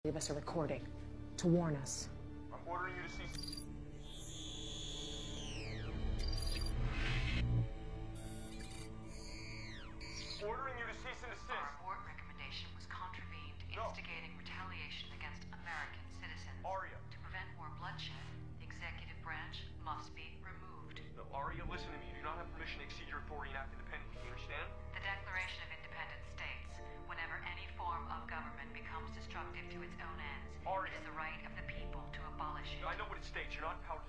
Leave us a recording to warn us. I'm ordering you to cease. Ordering you to cease and desist. Our abort recommendation was contravened, instigating retaliation against American citizens. Aria. To prevent more bloodshed, the executive branch must be removed. No, Aria, listen to me. You do not have permission to exceed your authority and act independently. You understand? The Declaration of Independence states, whenever any form of government becomes destructive to its own ends, Aria. it is the right of the people to abolish it. I know what it states. You're not empowered to